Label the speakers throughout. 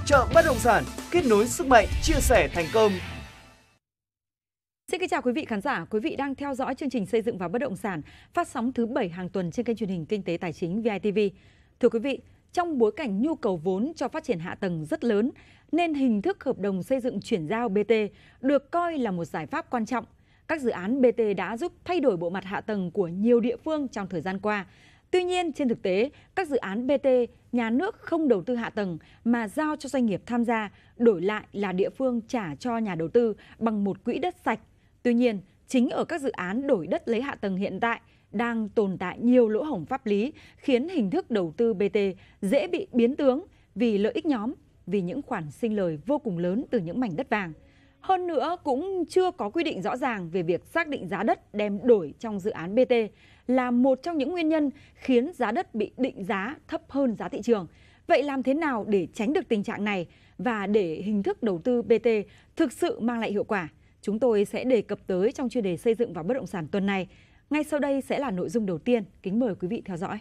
Speaker 1: Chợ bất động sản, kết nối sức mạnh, chia sẻ thành công.
Speaker 2: Xin kính chào quý vị khán giả, quý vị đang theo dõi chương trình Xây dựng và Bất động sản phát sóng thứ 7 hàng tuần trên kênh truyền hình Kinh tế Tài chính VITV. Thưa quý vị, trong bối cảnh nhu cầu vốn cho phát triển hạ tầng rất lớn, nên hình thức hợp đồng xây dựng chuyển giao BT được coi là một giải pháp quan trọng. Các dự án BT đã giúp thay đổi bộ mặt hạ tầng của nhiều địa phương trong thời gian qua. Tuy nhiên, trên thực tế, các dự án BT, nhà nước không đầu tư hạ tầng mà giao cho doanh nghiệp tham gia, đổi lại là địa phương trả cho nhà đầu tư bằng một quỹ đất sạch. Tuy nhiên, chính ở các dự án đổi đất lấy hạ tầng hiện tại đang tồn tại nhiều lỗ hổng pháp lý, khiến hình thức đầu tư BT dễ bị biến tướng vì lợi ích nhóm, vì những khoản sinh lời vô cùng lớn từ những mảnh đất vàng. Hơn nữa, cũng chưa có quy định rõ ràng về việc xác định giá đất đem đổi trong dự án BT là một trong những nguyên nhân khiến giá đất bị định giá thấp hơn giá thị trường. Vậy làm thế nào để tránh được tình trạng này và để hình thức đầu tư BT thực sự mang lại hiệu quả? Chúng tôi sẽ đề cập tới trong chuyên đề xây dựng và bất động sản tuần này. Ngay sau đây sẽ là nội dung đầu tiên. Kính mời quý vị theo dõi.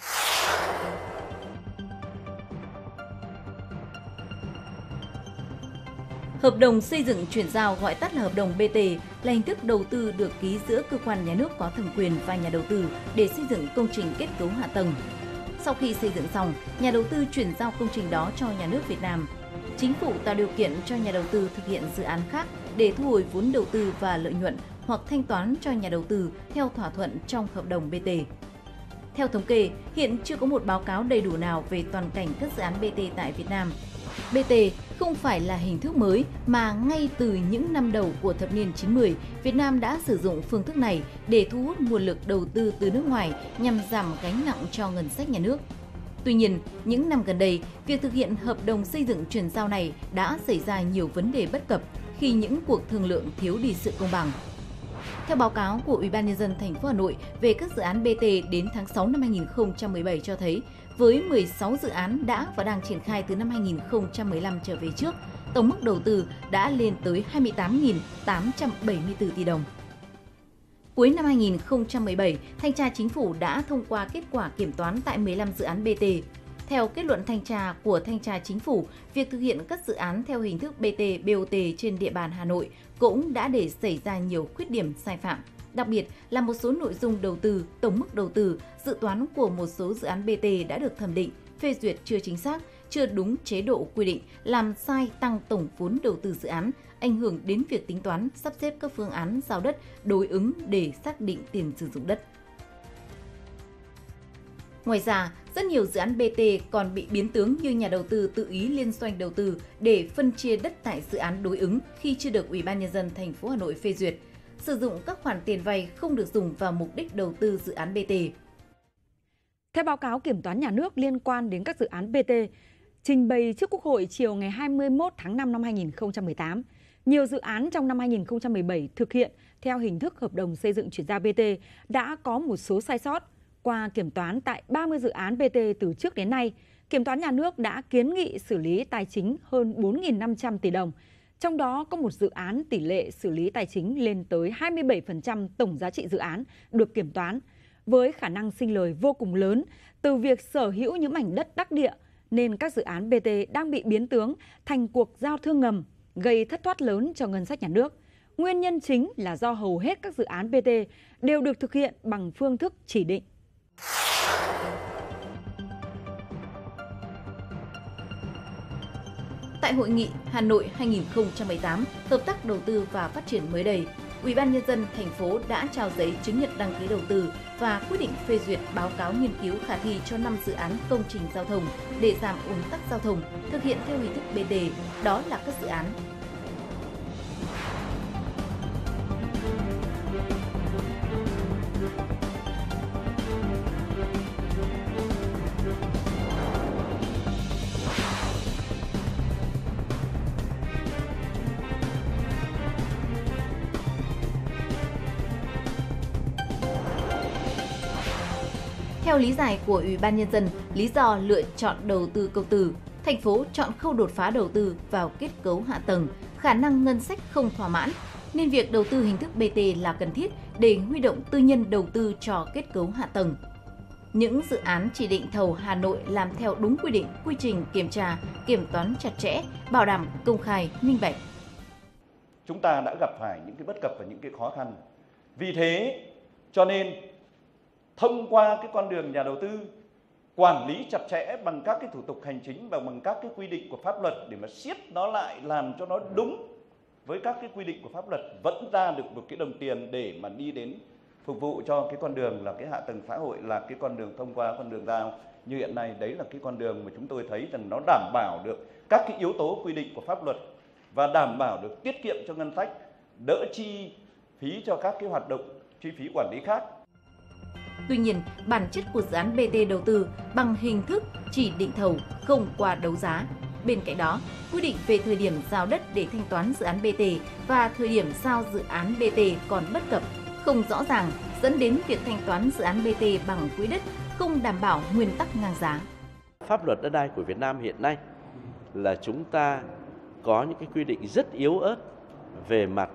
Speaker 3: Hợp đồng xây dựng chuyển giao, gọi tắt là hợp đồng BT, là hình thức đầu tư được ký giữa cơ quan nhà nước có thẩm quyền và nhà đầu tư để xây dựng công trình kết cấu hạ tầng. Sau khi xây dựng xong, nhà đầu tư chuyển giao công trình đó cho nhà nước Việt Nam. Chính phủ tạo điều kiện cho nhà đầu tư thực hiện dự án khác để thu hồi vốn đầu tư và lợi nhuận hoặc thanh toán cho nhà đầu tư theo thỏa thuận trong hợp đồng BT. Theo thống kê, hiện chưa có một báo cáo đầy đủ nào về toàn cảnh các dự án BT tại Việt Nam. BT không phải là hình thức mới mà ngay từ những năm đầu của thập niên 90, Việt Nam đã sử dụng phương thức này để thu hút nguồn lực đầu tư từ nước ngoài nhằm giảm gánh nặng cho ngân sách nhà nước. Tuy nhiên, những năm gần đây, việc thực hiện hợp đồng xây dựng chuyển giao này đã xảy ra nhiều vấn đề bất cập khi những cuộc thương lượng thiếu đi sự công bằng. Theo báo cáo của Ủy ban nhân dân thành phố Hà Nội về các dự án BT đến tháng 6 năm 2017 cho thấy, với 16 dự án đã và đang triển khai từ năm 2015 trở về trước, tổng mức đầu tư đã lên tới 28.874 tỷ đồng. Cuối năm 2017, Thanh tra Chính phủ đã thông qua kết quả kiểm toán tại 15 dự án BT. Theo kết luận thanh tra của Thanh tra Chính phủ, việc thực hiện các dự án theo hình thức BT, BOT trên địa bàn Hà Nội cũng đã để xảy ra nhiều khuyết điểm sai phạm. Đặc biệt là một số nội dung đầu tư, tổng mức đầu tư, dự toán của một số dự án BT đã được thẩm định, phê duyệt chưa chính xác, chưa đúng chế độ quy định, làm sai tăng tổng vốn đầu tư dự án, ảnh hưởng đến việc tính toán, sắp xếp các phương án giao đất đối ứng để xác định tiền sử dụng đất. Ngoài ra, rất nhiều dự án BT còn bị biến tướng như nhà đầu tư tự ý liên doanh đầu tư để phân chia đất tại dự án đối ứng khi chưa được Ủy ban nhân dân thành phố Hà Nội phê duyệt, sử dụng các khoản tiền vay không được dùng vào mục đích đầu tư dự án BT.
Speaker 2: Theo báo cáo kiểm toán nhà nước liên quan đến các dự án BT, trình bày trước Quốc hội chiều ngày 21 tháng 5 năm 2018, nhiều dự án trong năm 2017 thực hiện theo hình thức hợp đồng xây dựng chuyển giao BT đã có một số sai sót. Qua kiểm toán tại 30 dự án BT từ trước đến nay, Kiểm toán nhà nước đã kiến nghị xử lý tài chính hơn 4.500 tỷ đồng. Trong đó có một dự án tỷ lệ xử lý tài chính lên tới 27% tổng giá trị dự án được kiểm toán, với khả năng sinh lời vô cùng lớn từ việc sở hữu những mảnh đất đắc địa, nên các dự án BT đang bị biến tướng thành cuộc giao thương ngầm, gây thất thoát lớn cho ngân sách nhà nước. Nguyên nhân chính là do hầu hết các dự án BT đều được thực hiện bằng phương thức chỉ định.
Speaker 3: Tại hội nghị Hà Nội 2018, hợp tác đầu tư và phát triển mới đây, Ủy ban nhân dân thành phố đã trao giấy chứng nhận đăng ký đầu tư và quyết định phê duyệt báo cáo nghiên cứu khả thi cho 5 dự án công trình giao thông để giảm ùn tắc giao thông, thực hiện theo hình thức BT, đó là các dự án Theo lý giải của Ủy ban Nhân dân, lý do lựa chọn đầu tư công tư, thành phố chọn khâu đột phá đầu tư vào kết cấu hạ tầng, khả năng ngân sách không thỏa mãn, nên việc đầu tư hình thức BT là cần thiết để huy động tư nhân đầu tư cho kết cấu hạ tầng. những dự án chỉ định thầu Hà Nội làm theo đúng quy định, quy trình kiểm tra, kiểm toán chặt chẽ, bảo đảm công khai, minh bạch.
Speaker 4: Chúng ta đã gặp phải những cái bất cập và những cái khó khăn. Vì thế cho nên thông qua cái con đường nhà đầu tư quản lý chặt chẽ bằng các cái thủ tục hành chính và bằng các cái quy định của pháp luật để mà siết nó lại, làm cho nó đúng với các cái quy định của pháp luật, vẫn ra được một cái đồng tiền để mà đi đến phục vụ cho cái con đường là cái hạ tầng xã hội, là cái con đường thông qua con đường giao như hiện nay. Đấy là cái con đường mà chúng tôi thấy rằng nó đảm bảo được các cái yếu tố quy định của pháp luật và đảm bảo được tiết kiệm cho ngân sách, đỡ chi phí cho các cái hoạt động chi phí quản lý khác.
Speaker 3: Tuy nhiên, bản chất của dự án BT đầu tư bằng hình thức chỉ định thầu không qua đấu giá. Bên cạnh đó, quy định về thời điểm giao đất để thanh toán dự án BT và thời điểm giao dự án BT còn bất cập, không rõ ràng, dẫn đến việc thanh toán dự án BT bằng quỹ đất không đảm bảo nguyên tắc ngang giá.
Speaker 5: Pháp luật đất đai của Việt Nam hiện nay là chúng ta có những cái quy định rất yếu ớt về mặt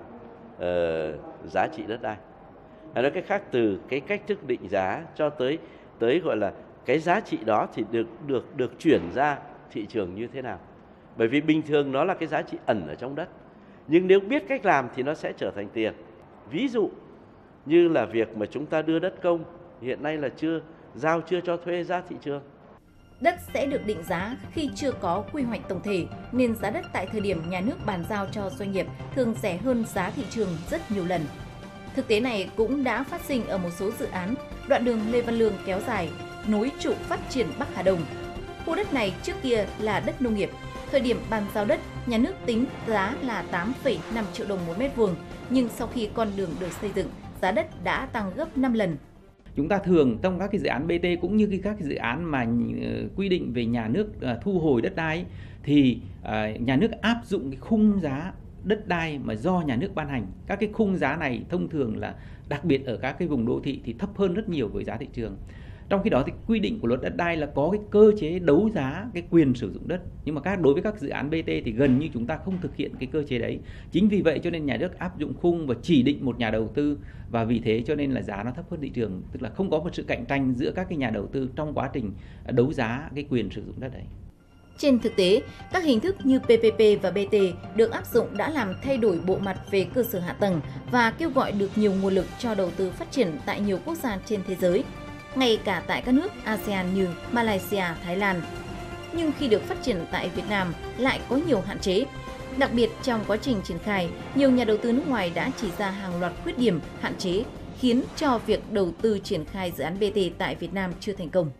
Speaker 5: giá trị đất đai. Nói cách khác, từ cái cách thức định giá cho tới gọi là cái giá trị đó thì được chuyển ra thị trường như thế nào. Bởi vì bình thường nó là cái giá trị ẩn ở trong đất. Nhưng nếu biết cách làm thì nó sẽ trở thành tiền. Ví dụ như là việc mà chúng ta đưa đất công hiện nay là chưa cho thuê ra thị trường.
Speaker 3: Đất sẽ được định giá khi chưa có quy hoạch tổng thể, nên giá đất tại thời điểm nhà nước bàn giao cho doanh nghiệp thường rẻ hơn giá thị trường rất nhiều lần. Thực tế này cũng đã phát sinh ở một số dự án, đoạn đường Lê Văn Lương kéo dài, nối trục phát triển Bắc Hà Đông. Khu đất này trước kia là đất nông nghiệp. Thời điểm bàn giao đất, nhà nước tính giá là 8,5 triệu đồng một mét vuông, nhưng sau khi con đường được xây dựng, giá đất đã tăng gấp 5 lần.
Speaker 6: Chúng ta thường trong các cái dự án BT cũng như các cái dự án mà quy định về nhà nước thu hồi đất đai ấy, thì nhà nước áp dụng cái khung giá đất đai mà do nhà nước ban hành. Các cái khung giá này thông thường là đặc biệt ở các cái vùng đô thị thì thấp hơn rất nhiều với giá thị trường. Trong khi đó thì quy định của luật đất đai là có cái cơ chế đấu giá cái quyền sử dụng đất. Nhưng mà đối với các dự án BT thì gần như chúng ta không thực hiện cái cơ chế đấy. Chính vì vậy cho nên nhà nước áp dụng khung và chỉ định một nhà đầu tư, và vì thế cho nên là giá nó thấp hơn thị trường, tức là không có một sự cạnh tranh giữa các cái nhà đầu tư trong quá trình đấu giá cái quyền sử dụng đất đấy.
Speaker 3: Trên thực tế, các hình thức như PPP và BT được áp dụng đã làm thay đổi bộ mặt về cơ sở hạ tầng và kêu gọi được nhiều nguồn lực cho đầu tư phát triển tại nhiều quốc gia trên thế giới, ngay cả tại các nước ASEAN như Malaysia, Thái Lan. Nhưng khi được phát triển tại Việt Nam lại có nhiều hạn chế. Đặc biệt trong quá trình triển khai, nhiều nhà đầu tư nước ngoài đã chỉ ra hàng loạt khuyết điểm, hạn chế, khiến cho việc đầu tư triển khai dự án BT tại Việt Nam chưa thành công.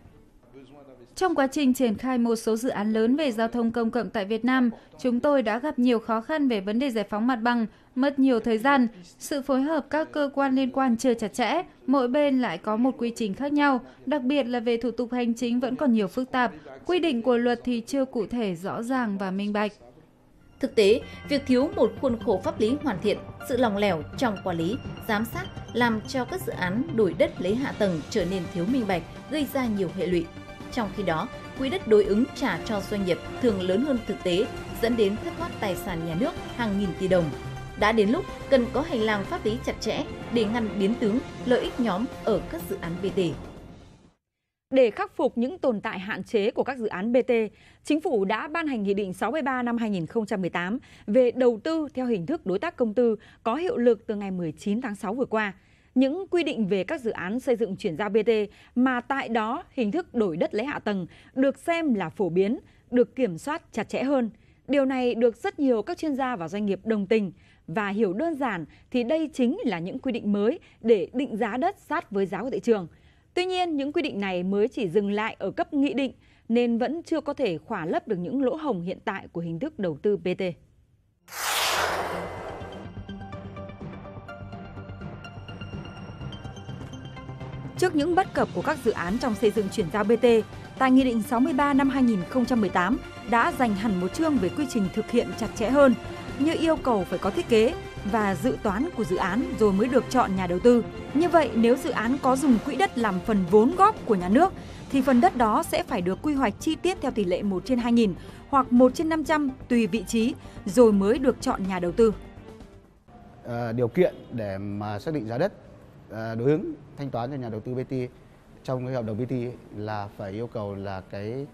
Speaker 7: Trong quá trình triển khai một số dự án lớn về giao thông công cộng tại Việt Nam, chúng tôi đã gặp nhiều khó khăn về vấn đề giải phóng mặt bằng, mất nhiều thời gian, sự phối hợp các cơ quan liên quan chưa chặt chẽ, mỗi bên lại có một quy trình khác nhau, đặc biệt là về thủ tục hành chính vẫn còn nhiều phức tạp, quy định của luật thì chưa cụ thể rõ ràng và minh bạch.
Speaker 3: Thực tế, việc thiếu một khuôn khổ pháp lý hoàn thiện, sự lỏng lẻo trong quản lý, giám sát làm cho các dự án đổi đất lấy hạ tầng trở nên thiếu minh bạch, gây ra nhiều hệ lụy. Trong khi đó, quỹ đất đối ứng trả cho doanh nghiệp thường lớn hơn thực tế, dẫn đến thất thoát tài sản nhà nước hàng nghìn tỷ đồng. Đã đến lúc cần có hành lang pháp lý chặt chẽ để ngăn biến tướng lợi ích nhóm ở các dự án BT.
Speaker 2: Để khắc phục những tồn tại hạn chế của các dự án BT, Chính phủ đã ban hành Nghị định 63 năm 2018 về đầu tư theo hình thức đối tác công tư có hiệu lực từ ngày 19 tháng 6 vừa qua. Những quy định về các dự án xây dựng chuyển giao BT mà tại đó hình thức đổi đất lấy hạ tầng được xem là phổ biến, được kiểm soát chặt chẽ hơn. Điều này được rất nhiều các chuyên gia và doanh nghiệp đồng tình, và hiểu đơn giản thì đây chính là những quy định mới để định giá đất sát với giá của thị trường. Tuy nhiên, những quy định này mới chỉ dừng lại ở cấp nghị định nên vẫn chưa có thể khỏa lấp được những lỗ hổng hiện tại của hình thức đầu tư BT. Trước những bất cập của các dự án trong xây dựng chuyển giao BT, tại Nghị định 63 năm 2018 đã dành hẳn một chương về quy trình thực hiện chặt chẽ hơn, như yêu cầu phải có thiết kế và dự toán của dự án rồi mới được chọn nhà đầu tư. Như vậy, nếu dự án có dùng quỹ đất làm phần vốn góp của nhà nước, thì phần đất đó sẽ phải được quy hoạch chi tiết theo tỷ lệ 1/2000 hoặc 1/500 tùy vị trí, rồi mới được chọn nhà đầu tư.
Speaker 8: Điều kiện để mà xác định giá đất đối ứng thanh toán cho nhà đầu tư BT trong cái hợp đồng BT là phải yêu cầu là cái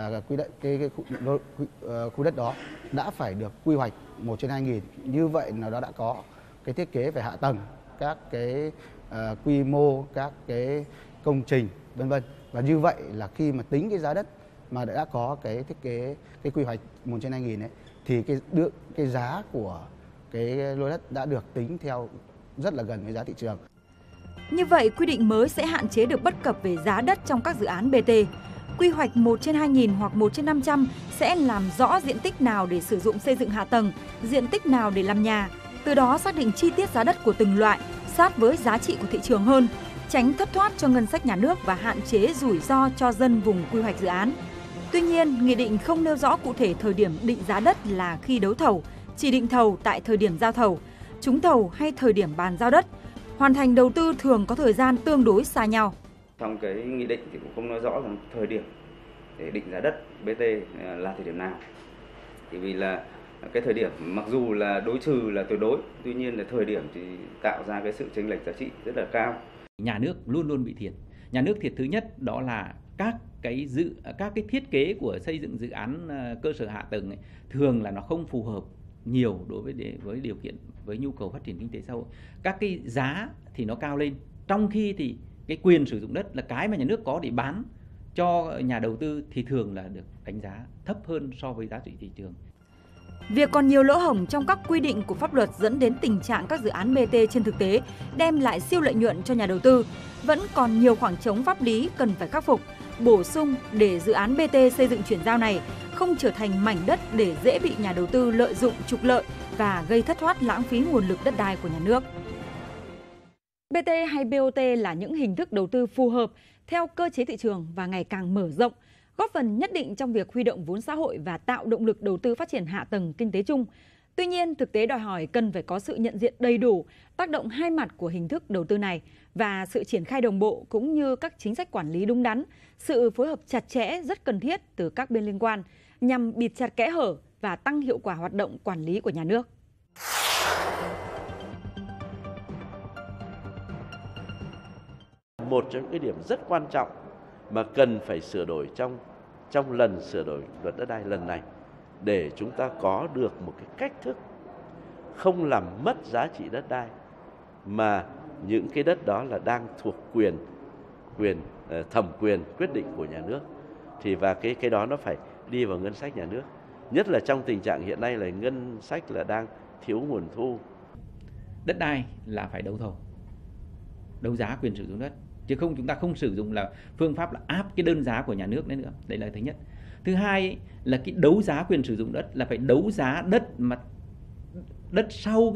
Speaker 8: khu đất đó đã phải được quy hoạch 1/2000. Như vậy là nó đã có cái thiết kế về hạ tầng, các cái quy mô, các cái công trình vân vân. Và như vậy là khi mà tính cái giá đất mà đã có cái thiết kế, cái quy hoạch 1/2000 ấy, thì cái giá của cái lô đất đã được tính theo rất là gần với giá thị trường.
Speaker 2: Như vậy, quy định mới sẽ hạn chế được bất cập về giá đất trong các dự án BT. Quy hoạch 1/2000 hoặc 1/500 sẽ làm rõ diện tích nào để sử dụng xây dựng hạ tầng, diện tích nào để làm nhà, từ đó xác định chi tiết giá đất của từng loại, sát với giá trị của thị trường hơn, tránh thất thoát cho ngân sách nhà nước và hạn chế rủi ro cho dân vùng quy hoạch dự án. Tuy nhiên, Nghị định không nêu rõ cụ thể thời điểm định giá đất là khi đấu thầu, chỉ định thầu tại thời điểm giao thầu, trúng thầu hay thời điểm bàn giao đất. Hoàn thành đầu tư thường có thời gian tương đối xa nhau.
Speaker 9: Trong cái nghị định thì cũng không nói rõ rằng thời điểm để định giá đất BT là thời điểm nào. Thì vì là cái thời điểm mặc dù là đối trừ là tuyệt đối, tuy nhiên là thời điểm thì tạo ra cái sự chênh lệch giá trị rất là cao.
Speaker 6: Nhà nước luôn luôn bị thiệt. Nhà nước thiệt thứ nhất đó là các cái thiết kế của xây dựng dự án cơ sở hạ tầng ấy, thường là nó không phù hợp nhiều đối với điều kiện, với nhu cầu phát triển kinh tế xã hội. Các cái giá thì nó cao lên, trong khi thì cái quyền sử dụng đất là cái mà nhà nước có để bán cho nhà đầu tư thì thường là được đánh giá thấp hơn so với giá trị thị trường.
Speaker 2: Việc còn nhiều lỗ hổng trong các quy định của pháp luật dẫn đến tình trạng các dự án BT trên thực tế đem lại siêu lợi nhuận cho nhà đầu tư. Vẫn còn nhiều khoảng trống pháp lý cần phải khắc phục, bổ sung để dự án BT xây dựng chuyển giao này không trở thành mảnh đất để dễ bị nhà đầu tư lợi dụng trục lợi và gây thất thoát lãng phí nguồn lực đất đai của nhà nước. BT hay BOT là những hình thức đầu tư phù hợp theo cơ chế thị trường và ngày càng mở rộng, góp phần nhất định trong việc huy động vốn xã hội và tạo động lực đầu tư phát triển hạ tầng kinh tế chung. Tuy nhiên, thực tế đòi hỏi cần phải có sự nhận diện đầy đủ, tác động hai mặt của hình thức đầu tư này và sự triển khai đồng bộ cũng như các chính sách quản lý đúng đắn, sự phối hợp chặt chẽ rất cần thiết từ các bên liên quan nhằm bịt chặt kẽ hở và tăng hiệu quả hoạt động quản lý của nhà nước.
Speaker 5: Một trong những cái điểm rất quan trọng mà cần phải sửa đổi trong lần sửa đổi luật đất đai lần này để chúng ta có được một cái cách thức không làm mất giá trị đất đai, mà những cái đất đó là đang thuộc thẩm quyền quyết định của nhà nước, thì và cái đó nó phải đi vào ngân sách nhà nước, nhất là trong tình trạng hiện nay là ngân sách là đang thiếu nguồn thu.
Speaker 6: Đất đai là phải đấu thầu, đấu giá quyền sử dụng đất, chứ không chúng ta không sử dụng là phương pháp là áp cái đơn giá của nhà nước đấy nữa. Đấy là thứ nhất. Thứ hai là cái đấu giá quyền sử dụng đất là phải đấu giá đất sau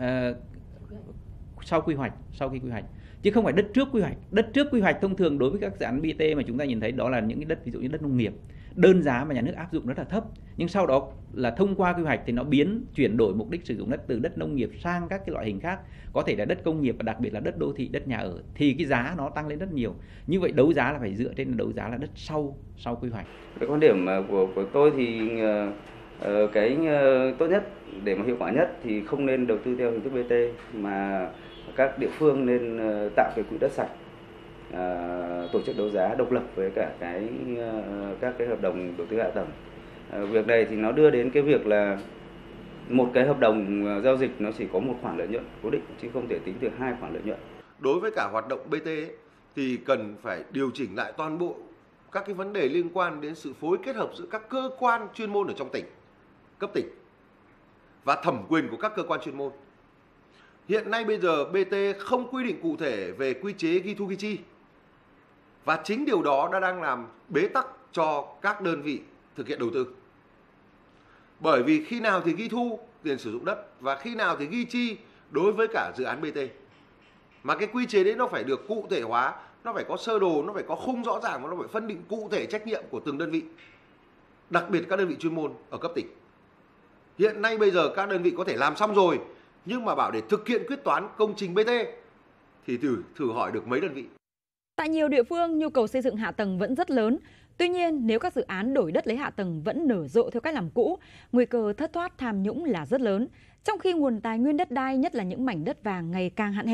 Speaker 6: quy hoạch, chứ không phải đất trước quy hoạch. Đất trước quy hoạch thông thường đối với các dự án BT mà chúng ta nhìn thấy đó là những cái đất ví dụ như đất nông nghiệp, đơn giá mà nhà nước áp dụng rất là thấp, nhưng sau đó là thông qua quy hoạch thì nó chuyển đổi mục đích sử dụng đất từ đất nông nghiệp sang các cái loại hình khác, có thể là đất công nghiệp và đặc biệt là đất đô thị, đất nhà ở, thì cái giá nó tăng lên rất nhiều. Như vậy đấu giá là phải dựa trên đấu giá là đất sau quy hoạch.
Speaker 9: Cái quan điểm của tôi thì cái tốt nhất để mà hiệu quả nhất thì không nên đầu tư theo hình thức BT, mà các địa phương nên tạo cái quỹ đất sạch, tổ chức đấu giá độc lập với cả các cái hợp đồng đầu tư hạ tầng. Việc này thì nó đưa đến cái việc là một cái hợp đồng giao dịch nó chỉ có một khoản lợi nhuận cố định chứ không thể tính từ hai khoản lợi nhuận.
Speaker 10: Đối với cả hoạt động BT thì cần phải điều chỉnh lại toàn bộ các cái vấn đề liên quan đến sự phối kết hợp giữa các cơ quan chuyên môn ở trong tỉnh, cấp tỉnh và thẩm quyền của các cơ quan chuyên môn. Hiện nay bây giờ BT không quy định cụ thể về quy chế ghi thu ghi chi. Và chính điều đó đã đang làm bế tắc cho các đơn vị thực hiện đầu tư. Bởi vì khi nào thì ghi thu tiền sử dụng đất và khi nào thì ghi chi đối với cả dự án BT. Mà cái quy chế đấy nó phải được cụ thể hóa, nó phải có sơ đồ, nó phải có khung rõ ràng và nó phải phân định cụ thể trách nhiệm của từng đơn vị. Đặc biệt các đơn vị chuyên môn ở cấp tỉnh. Hiện nay bây giờ các đơn vị có thể làm xong rồi, nhưng mà bảo để thực hiện quyết toán công trình BT thì thử hỏi được mấy đơn vị.
Speaker 2: Tại nhiều địa phương, nhu cầu xây dựng hạ tầng vẫn rất lớn. Tuy nhiên, nếu các dự án đổi đất lấy hạ tầng vẫn nở rộ theo cách làm cũ, nguy cơ thất thoát tham nhũng là rất lớn. Trong khi nguồn tài nguyên đất đai, nhất là những mảnh đất vàng ngày càng hạn hẹp,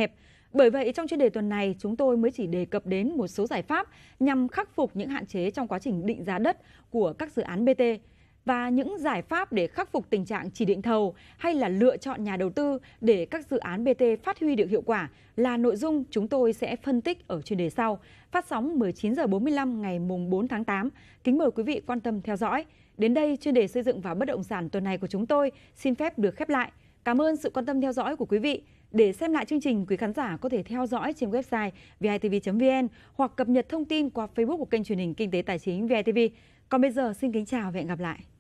Speaker 2: Bởi vậy, trong chuyên đề tuần này, chúng tôi mới chỉ đề cập đến một số giải pháp nhằm khắc phục những hạn chế trong quá trình định giá đất của các dự án BT. Và những giải pháp để khắc phục tình trạng chỉ định thầu hay là lựa chọn nhà đầu tư để các dự án BT phát huy được hiệu quả là nội dung chúng tôi sẽ phân tích ở chuyên đề sau, phát sóng 19h45 ngày mùng 4 tháng 8. Kính mời quý vị quan tâm theo dõi. Đến đây, chuyên đề xây dựng và bất động sản tuần này của chúng tôi xin phép được khép lại. Cảm ơn sự quan tâm theo dõi của quý vị. Để xem lại chương trình, quý khán giả có thể theo dõi trên website vitv.vn hoặc cập nhật thông tin qua Facebook của kênh truyền hình Kinh tế Tài chính VITV. Còn bây giờ, xin kính chào và hẹn gặp lại.